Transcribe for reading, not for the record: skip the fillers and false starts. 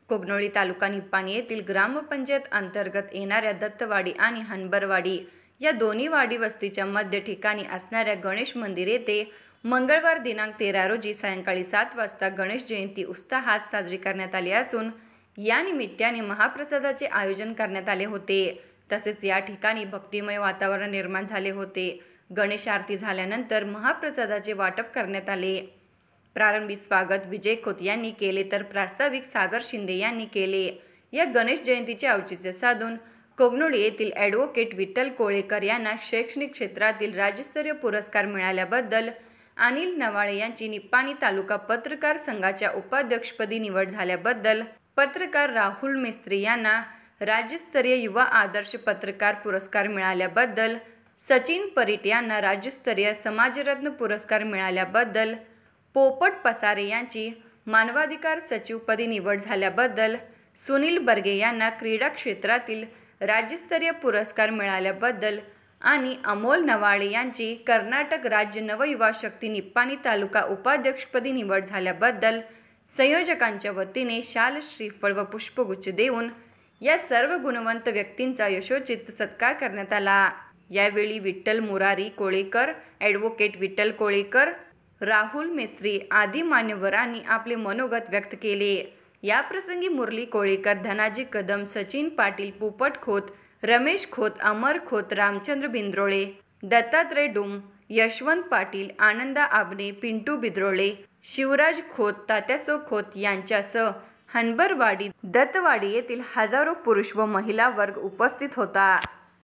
कोगनोळी तालुका निपाणी येथील ग्रामपंचायत अंतर्गत येणाऱ्या दत्तवाडी आणि हनबरवाडी या दोन्ही वाडी वस्तीच्या मध्य ठिकाणी असणाऱ्या गणेश मंदिर येथे मंगळवार दिनांक 13 रोजी सायंकाळी 7 वाजता गणेश जयंती उत्साहात साजरी करण्यात आली असून या निमित्ताने महाप्रसादाचे आयोजन करण्यात आले होते। तसेच या ठिकाणी भक्तिमय वातावरण निर्माण झाले होते। गणेश आरती झाल्यानंतर महाप्रसादाचे वाटप करण्यात आले। प्रारंभी स्वागत विजय खोत यांनी केले तर प्रास्ताविक सागर शिंदे यांनी केले। या गणेश जयंतीचे औचित्य साधून कोगनोळी येथील ॲडव्होकेट विठ्ठल कोळेकर यांना शैक्षणिक क्षेत्रातील राज्यस्तरीय पुरस्कार मिळाल्याबद्दल अनिल नवाळे यांची निपाणी तालुका पत्रकार संघाच्या उपाध्यक्षपदी निवड झाल्याबद्दल पत्रकार राहुल मेस्त्री यांना राज्यस्तरीय युवा आदर्श पत्रकार पुरस्कार मिळाल्याबद्दल सचिन परीट यांना राज्यस्तरीय समाजरत्न पुरस्कार मिळाल्याबद्दल पोपट पसारे यांची मानवाधिकार सचिवपदी निवड झाल्याबद्दल सुनील बर्गे यांना क्रीडा क्षेत्रातील राज्यस्तरीय पुरस्कार मिळाल्याबद्दल आणि अमोल नवाळे यांची कर्नाटक राज्य नवयुवा शक्ती निपाणी तालुका उपाध्यक्षपदी निवड झाल्याबद्दल संयोजकांच्या वतीने शाल श्रीफळ व पुष्पगुच्छ देऊन या सर्व गुणवंत व्यक्तींचा यशोचित सत्कार करण्यात आला। यावेळी विठ्ठल मुरारी कोळेकर, ॲडव्होकेट विठ्ठल कोळेकर, राहुल मेस्त्री आदी मान्यवरांनी आपले मनोगत व्यक्त केले। याप्रसंगी मुरली कोळेकर, धनाजी कदम, सचिन पाटील, पोपट खोत, रमेश खोत, अमर खोत, रामचंद्र बिंद्रोळे, दत्तात्रय डुम, यशवंत पाटील, आनंदा आबने, पिंटू बिद्रोळे, शिवराज खोत, तात्यासो खोत यांच्यासह हनबरवाडी, दत्तवाडी येथील हजारो पुरुष व महिला वर्ग उपस्थित होता।